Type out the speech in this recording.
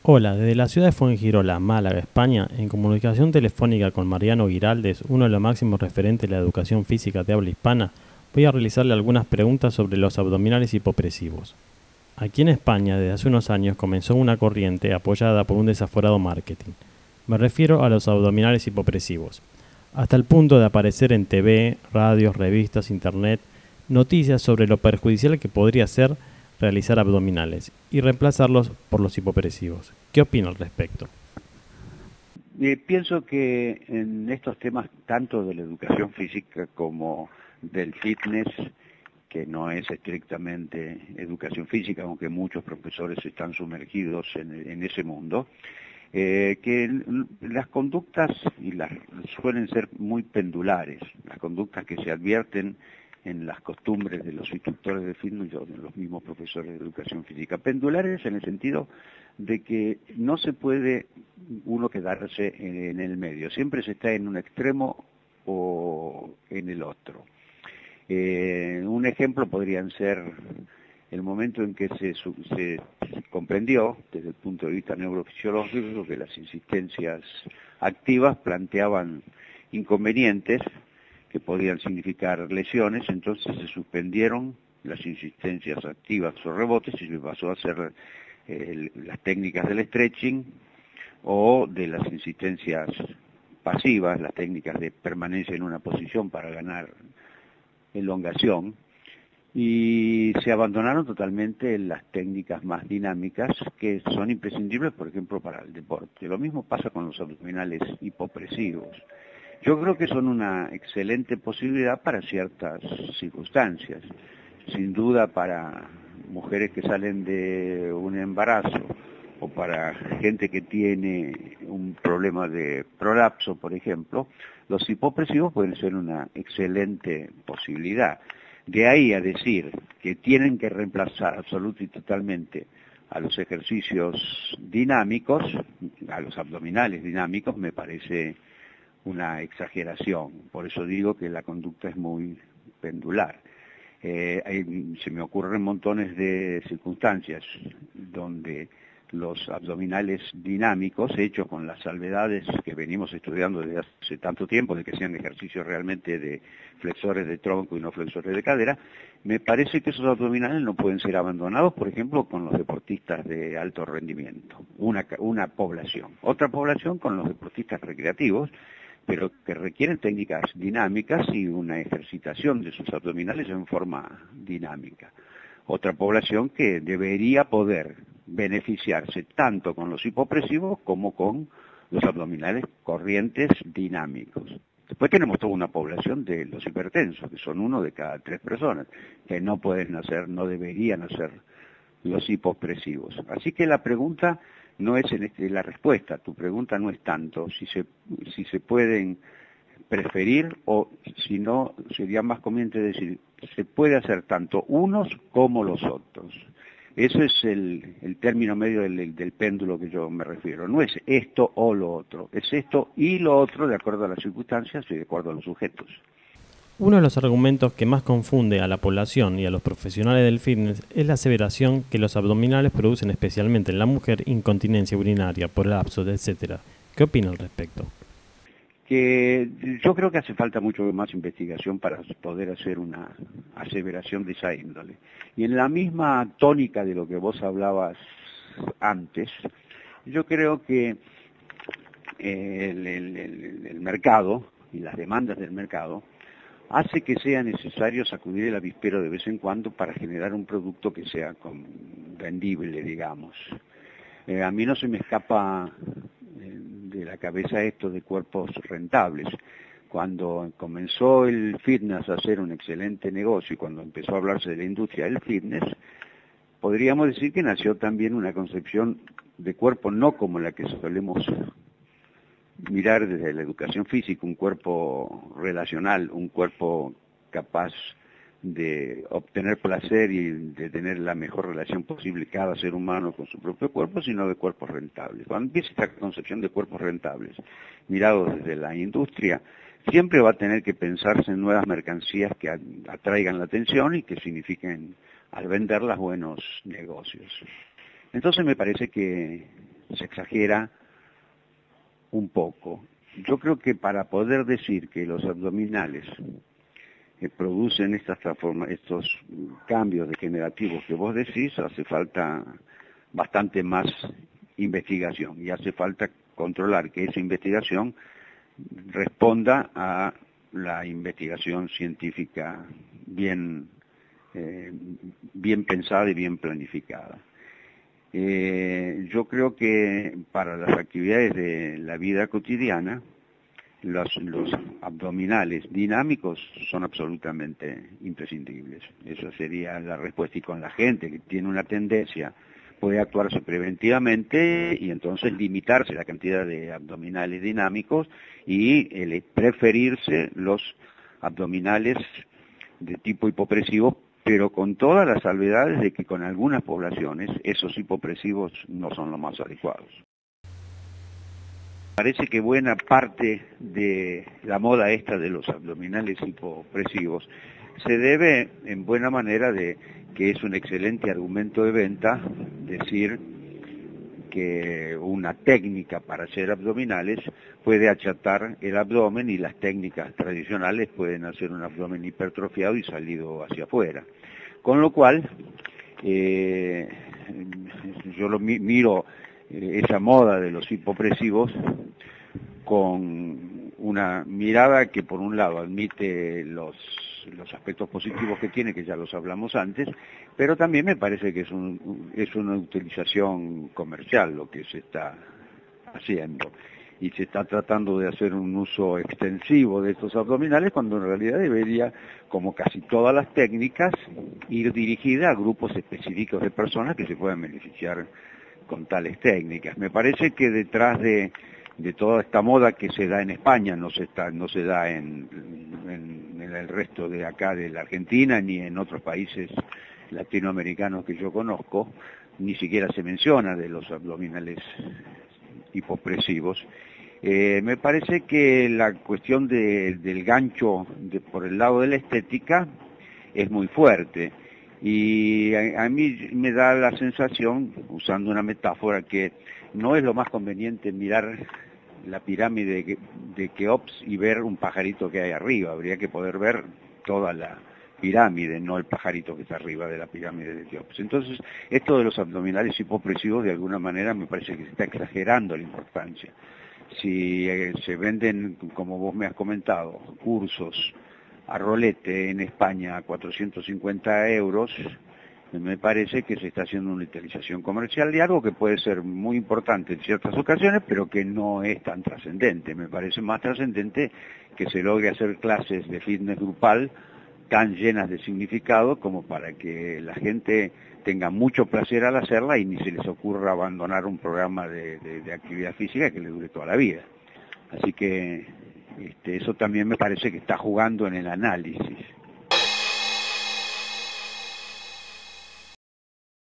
Hola, desde la ciudad de Fuengirola, Málaga, España, en comunicación telefónica con Mariano Giraldes, uno de los máximos referentes de la educación física de habla hispana, voy a realizarle algunas preguntas sobre los abdominales hipopresivos. Aquí en España, desde hace unos años, comenzó una corriente apoyada por un desaforado marketing. Me refiero a los abdominales hipopresivos, hasta el punto de aparecer en TV, radios, revistas, internet, noticias sobre lo perjudicial que podría ser realizar abdominales y reemplazarlos por los hipopresivos. ¿Qué opina al respecto? Pienso que en estos temas, tanto de la educación física como del fitness, que no es estrictamente educación física, aunque muchos profesores están sumergidos en ese mundo, las conductas suelen ser muy pendulares, las conductas que se advierten en las costumbres de los instructores de fitness o de los mismos profesores de educación física. Pendulares en el sentido de que no se puede uno quedarse en el medio, siempre se está en un extremo o en el otro. Un ejemplo podrían ser el momento en que se comprendió desde el punto de vista neurofisiológico que las insistencias activas planteaban inconvenientes que podían significar lesiones, entonces se suspendieron las insistencias activas o rebotes y se pasó a hacer las técnicas del stretching o de las insistencias pasivas, las técnicas de permanencia en una posición para ganar elongación, y se abandonaron totalmente las técnicas más dinámicas que son imprescindibles, por ejemplo, para el deporte. Lo mismo pasa con los abdominales hipopresivos. Yo creo que son una excelente posibilidad para ciertas circunstancias. Sin duda para mujeres que salen de un embarazo o para gente que tiene un problema de prolapso, por ejemplo, los hipopresivos pueden ser una excelente posibilidad. De ahí a decir que tienen que reemplazar absoluta y totalmente a los ejercicios dinámicos, a los abdominales dinámicos, me parece una exageración. Por eso digo que la conducta es muy pendular. Se me ocurren montones de circunstancias donde los abdominales dinámicos, hechos con las salvedades que venimos estudiando desde hace tanto tiempo, de que sean ejercicios realmente de flexores de tronco y no flexores de cadera, me parece que esos abdominales no pueden ser abandonados, por ejemplo, con los deportistas de alto rendimiento, una población. Otra población con los deportistas recreativos, pero que requieren técnicas dinámicas y una ejercitación de sus abdominales en forma dinámica. Otra población que debería poder beneficiarse tanto con los hipopresivos como con los abdominales corrientes dinámicos. Después tenemos toda una población de los hipertensos, que son 1 de cada 3 personas, que no pueden hacer, no deberían hacer los hipopresivos. Así que la pregunta no es la respuesta, tu pregunta no es tanto si se pueden preferir o si no, sería más conveniente decir, se puede hacer tanto unos como los otros. Ese es el término medio del péndulo que yo me refiero. No es esto o lo otro, es esto y lo otro de acuerdo a las circunstancias y de acuerdo a los sujetos. Uno de los argumentos que más confunde a la población y a los profesionales del fitness es la aseveración que los abdominales producen especialmente en la mujer incontinencia urinaria, prolapsos, etc. ¿Qué opina al respecto? Que yo creo que hace falta mucho más investigación para poder hacer una aseveración de esa índole. Y en la misma tónica de lo que vos hablabas antes, yo creo que el mercado y las demandas del mercado hace que sea necesario sacudir el avispero de vez en cuando para generar un producto que sea vendible, digamos. A mí no se me escapa de la cabeza esto de cuerpos rentables. Cuando comenzó el fitness a ser un excelente negocio y cuando empezó a hablarse de la industria del fitness, podríamos decir que nació también una concepción de cuerpo no como la que solemos mirar desde la educación física, un cuerpo relacional, un cuerpo capaz de obtener placer y de tener la mejor relación posible cada ser humano con su propio cuerpo, sino de cuerpos rentables. Cuando empieza esta concepción de cuerpos rentables, mirado desde la industria, siempre va a tener que pensarse en nuevas mercancías que atraigan la atención y que signifiquen, al venderlas, buenos negocios. Entonces me parece que se exagera un poco. Yo creo que para poder decir que los abdominales producen estos cambios degenerativos que vos decís, hace falta bastante más investigación y hace falta controlar que esa investigación responda a la investigación científica bien pensada y bien planificada. Yo creo que para las actividades de la vida cotidiana, los abdominales dinámicos son absolutamente imprescindibles. Esa sería la respuesta. Y con la gente que tiene una tendencia, puede actuarse preventivamente y entonces limitarse la cantidad de abdominales dinámicos y preferirse los abdominales de tipo hipopresivo, pero con todas las salvedades de que con algunas poblaciones esos hipopresivos no son los más adecuados. Parece que buena parte de la moda esta de los abdominales hipopresivos se debe en buena manera de que es un excelente argumento de venta decir que una técnica para hacer abdominales puede achatar el abdomen y las técnicas tradicionales pueden hacer un abdomen hipertrofiado y salido hacia afuera. Con lo cual, yo miro esa moda de los hipopresivos con una mirada que por un lado admite los aspectos positivos que tiene, que ya los hablamos antes, pero también me parece que es una utilización comercial lo que se está haciendo y se está tratando de hacer un uso extensivo de estos abdominales cuando en realidad debería, como casi todas las técnicas, ir dirigida a grupos específicos de personas que se puedan beneficiar con tales técnicas. Me parece que detrás de toda esta moda que se da en España, no se da en el resto de acá de la Argentina, ni en otros países latinoamericanos que yo conozco, ni siquiera se menciona de los abdominales hipopresivos. Me parece que la cuestión del gancho por el lado de la estética es muy fuerte. Y a mí me da la sensación, usando una metáfora, que no es lo más conveniente mirar la pirámide de Keops y ver un pajarito que hay arriba. Habría que poder ver toda la pirámide, no el pajarito que está arriba de la pirámide de Keops. Entonces, esto de los abdominales hipopresivos, de alguna manera, me parece que se está exagerando la importancia. Si se venden, como vos me has comentado, cursos a rolete en España a 450 euros, me parece que se está haciendo una utilización comercial de algo que puede ser muy importante en ciertas ocasiones, pero que no es tan trascendente. Me parece más trascendente que se logre hacer clases de fitness grupal tan llenas de significado como para que la gente tenga mucho placer al hacerla y ni se les ocurra abandonar un programa de actividad física que le dure toda la vida. Así que eso también me parece que está jugando en el análisis.